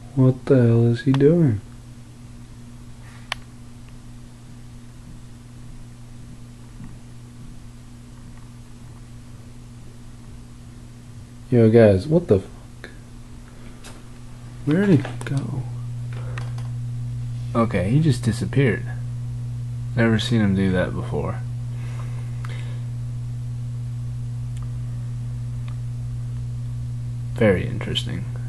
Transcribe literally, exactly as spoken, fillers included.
What the hell is he doing? Yo guys, what the fuck? Where did he go? Okay, he just disappeared. Never seen him do that before. Very interesting.